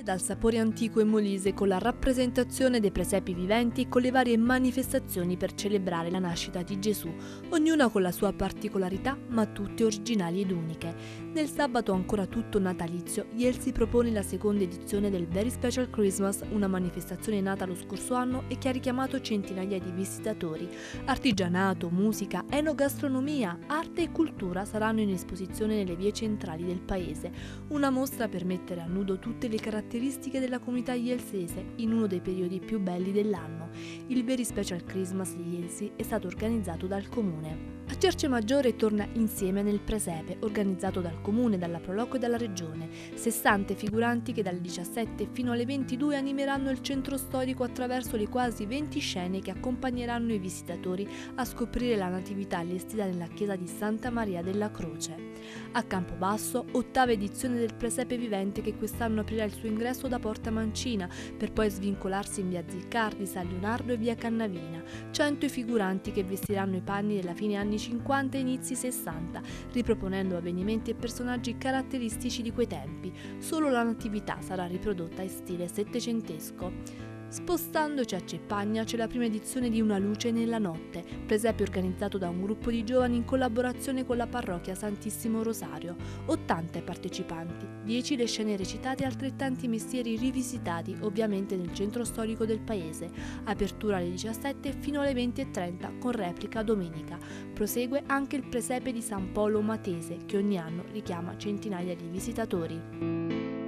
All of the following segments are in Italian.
dal sapore antico e molise con la rappresentazione dei presepi viventi con le varie manifestazioni per celebrare la nascita di Gesù, ognuna con la sua particolarità ma tutte originali ed uniche. Nel sabato ancora tutto natalizio, Yelsi propone la seconda edizione del Very Special Christmas, una manifestazione nata lo scorso anno e che ha richiamato centinaia di visitatori. Artigianato, musica, enogastronomia, arte e cultura saranno in esposizione nelle vie centrali del paese, una mostra per mettere a nudo tutte le caratteristiche della comunità yelsese in uno dei periodi più belli dell'anno. Il Very Special Christmas di Yelsi è stato organizzato dal comune. A Cerce Maggiore torna Insieme nel Presepe, organizzato dal comune, dalla Proloco e dalla regione. 60 figuranti che dalle 17 fino alle 22 animeranno il centro storico attraverso le quasi 20 scene che accompagneranno i visitatori a scoprire la natività allestita nella chiesa di Santa Maria della Croce. A Campobasso, 8ª edizione del Presepe Vivente che quest'anno aprirà il suo ingresso da Porta Mancina per poi svincolarsi in via Ziccardi, San Leonardo e via Cannavina. 100 i figuranti che vestiranno i panni della fine anni 50 e inizi 60, riproponendo avvenimenti e personaggi caratteristici di quei tempi. Solo la natività sarà riprodotta in stile settecentesco. Spostandoci a Ceppagna c'è la prima edizione di Una luce nella notte, presepe organizzato da un gruppo di giovani in collaborazione con la parrocchia Santissimo Rosario. 80 i partecipanti, 10 le scene recitate e altrettanti mestieri rivisitati, ovviamente nel centro storico del paese. Apertura alle 17 fino alle 20:30 con replica domenica. Prosegue anche il presepe di San Polo Matese, che ogni anno richiama centinaia di visitatori.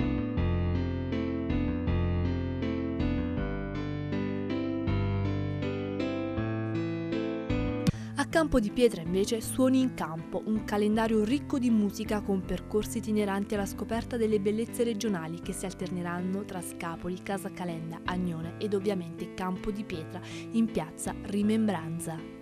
A Campo di Pietra invece Suoni in Campo, un calendario ricco di musica con percorsi itineranti alla scoperta delle bellezze regionali che si alterneranno tra Scapoli, Casa Calenda, Agnone ed ovviamente Campo di Pietra in piazza Rimembranza.